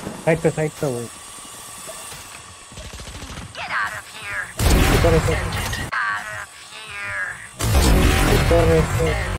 Side पे वो। Get out of here! ऊपर है Out of here! ऊपर है।